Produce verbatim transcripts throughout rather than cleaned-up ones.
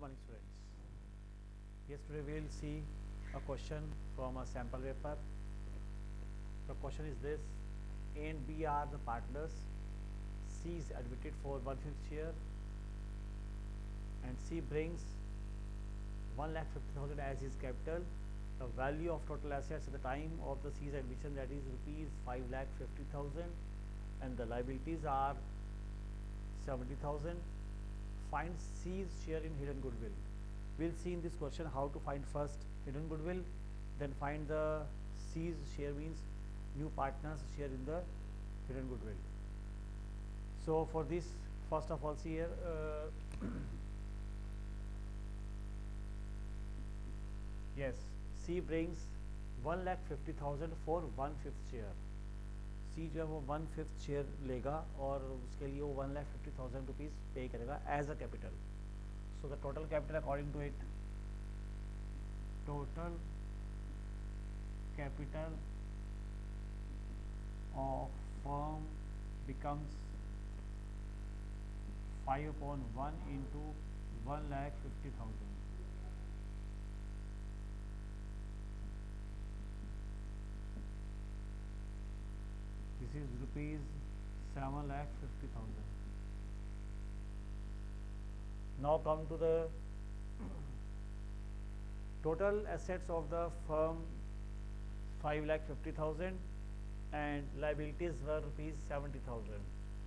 morning, students. Yes, today we will see a question from a sample paper. The question is this: A and B are the partners. C is admitted for one fifth share, and C brings one lakh fifty thousand as his capital. The value of total assets at the time of the C's admission, that is rupees five lakh fifty thousand, and the liabilities are seventy thousand. Find C's share in hidden goodwill. We'll see in this question how to find first hidden goodwill, then find the C's share, means new partners share in the hidden goodwill. So for this, first of all, see here, uh, yes, C brings one lakh fifty thousand for one fifth share. सी जो है वो one fifth share लेगा और उसके लिए वो one lakh fifty thousand rupees pay करेगा as a capital. So the total capital according to it, total capital of firm becomes five upon one into one lakh fifty thousand. This is rupees seven lakh fifty thousand. Now come to the total assets of the firm, five lakh fifty thousand, and liabilities were rupees seventy thousand.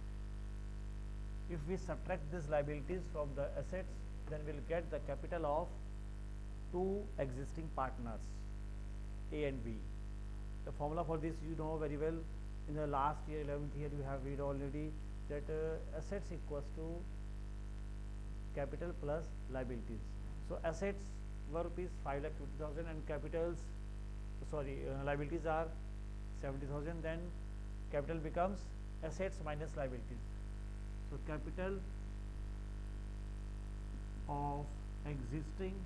If we subtract these liabilities from the assets, then we will get the capital of two existing partners, A and B. The formula for this you know very well. In the last year, eleventh year, you have read already that uh, assets equals to capital plus liabilities. So assets were rupees five lakh fifty thousand and capitals, sorry, uh, liabilities are seventy thousand. Then capital becomes assets minus liabilities. So capital of existing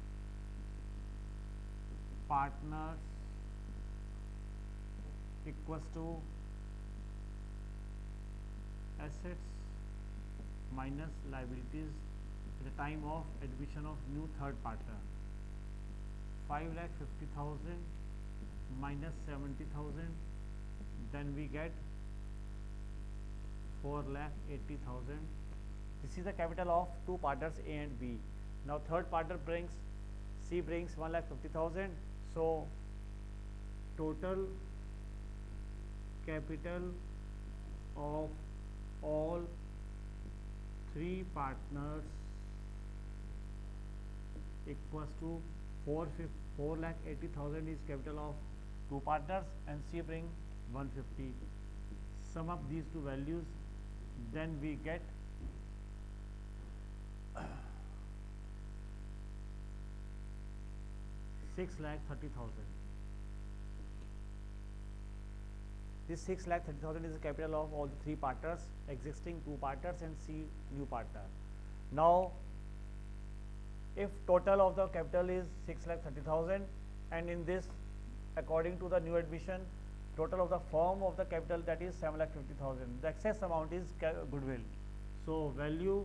partners equals to assets minus liabilities at the time of admission of new third partner. five lakh fifty thousand minus seventy thousand, then we get four lakh eighty thousand. This is the capital of two partners, A and B. Now third partner brings, C brings one lakh fifty thousand. So total capital of all three partners equals to four lakh eighty thousand is capital of two partners, and C bring one fifty. Sum up these two values, then we get six lakh thirty thousand. This six lakh thirty thousand is the capital of all the three partners, existing two partners and C new partner. Now, if total of the capital is six lakh thirty thousand, and in this, according to the new admission, total of the firm of the capital, that is seven lakh fifty thousand. The excess amount is goodwill. So value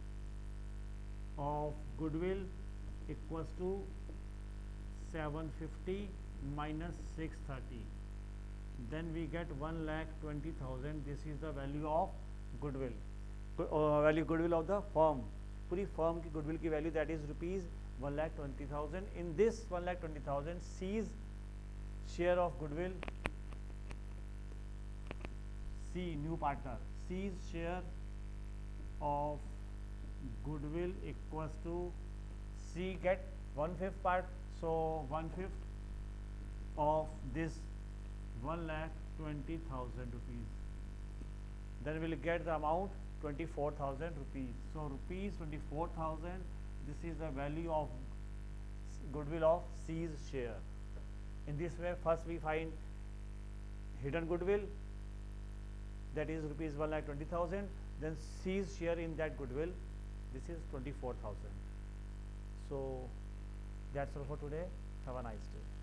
of goodwill equals to seven fifty minus six thirty. Then we get one lakh twenty thousand. This is the value of goodwill. Uh, value goodwill of the firm. पूरी firm की goodwill की value, that is rupees one lakh twenty thousand. In this one lakh twenty thousand, C's share of goodwill, C new partner, C's share of goodwill equals to C get one fifth part. So one fifth of this one lakh twenty thousand rupees. Then we will get the amount twenty-four thousand rupees. So rupees twenty-four thousand. This is the value of goodwill of C's share. In this way, first we find hidden goodwill, that is rupees one lakh twenty thousand. Then C's share in that goodwill. This is twenty-four thousand. So that's all for today. Have a nice day.